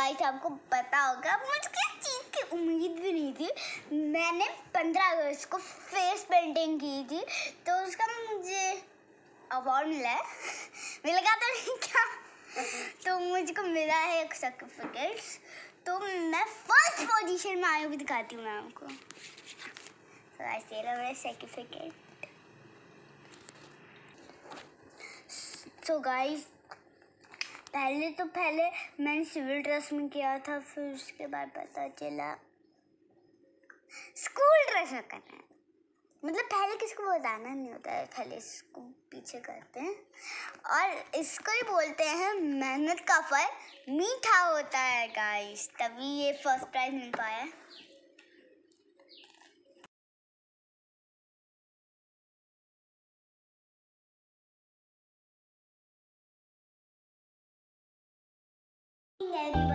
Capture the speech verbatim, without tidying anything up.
Guys आपको पता होगा मुझे किस चीज़ की उम्मीद भी नहीं थी। मैंने पंद्रह अगस्त को फेस पेंटिंग की थी तो उसका मुझे अवार्ड मिला है। मिल गया तो नहीं क्या, तो मुझको मिला है एक सर्टिफिकेट। तो मैं फर्स्ट पोजीशन में आई हूँ, दिखाती हूँ मैं आपको। तो ऐसे रहा मेरा सर्टिफिकेट। सो गाइस पहले तो पहले मैंने सिविल ड्रेस में किया था, फिर उसके बाद पता चला स्कूल ड्रेस में करना है। मतलब पहले किसको बताना नहीं होता है, पहले इसको पीछे करते हैं और इसको ही बोलते हैं मेहनत का फल मीठा होता है गाइस, तभी ये फर्स्ट प्राइज मिल पाया। everybody